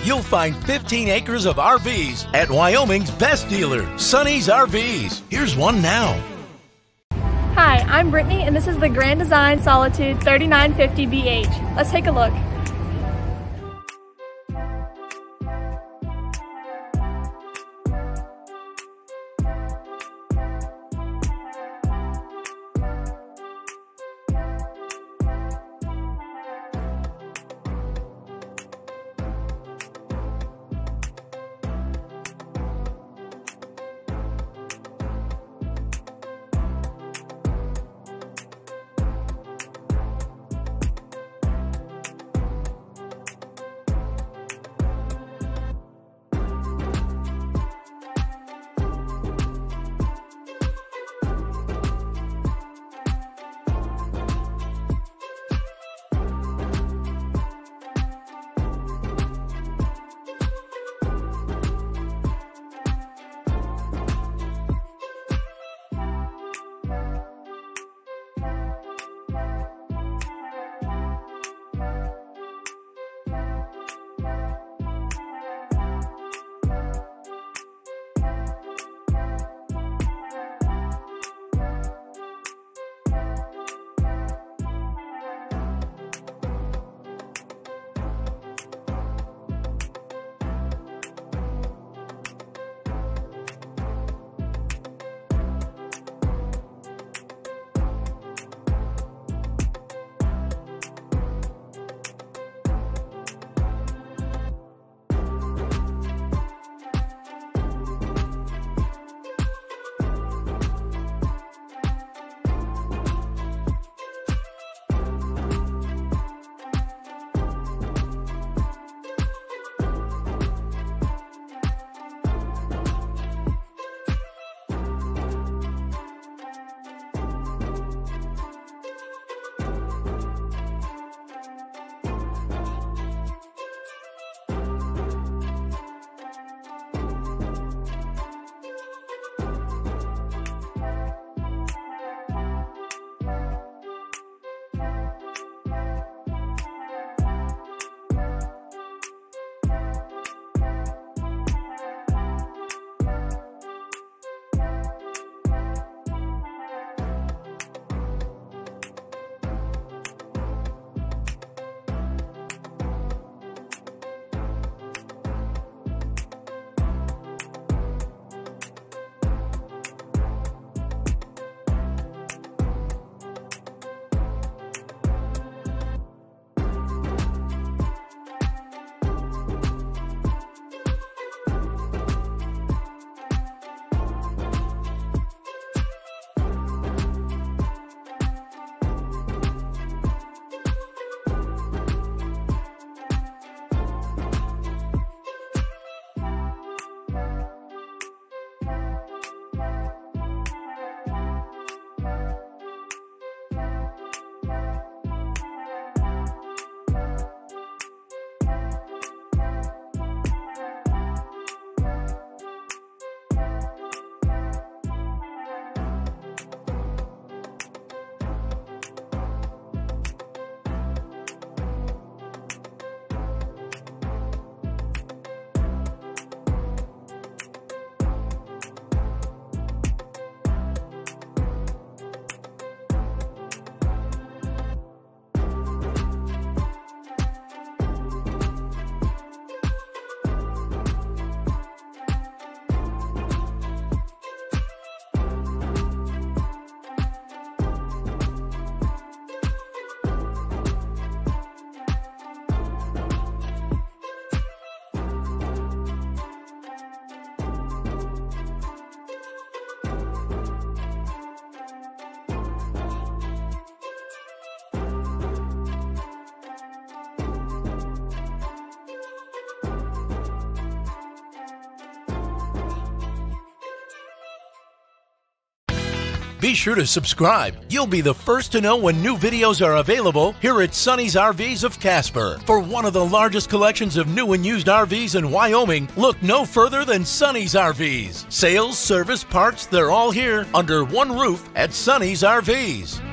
you'll find 15 acres of RVs at Wyoming's best dealer, Sonny's RVs. Here's one now. Hi, I'm Brittany, and this is the Grand Design-Solitude 3950BH. Let's take a look. Be sure to subscribe. You'll be the first to know when new videos are available here at Sonny's RVs of Casper. For one of the largest collections of new and used RVs in Wyoming, look no further than Sonny's RVs. Sales, service, parts, they're all here under one roof at Sonny's RVs.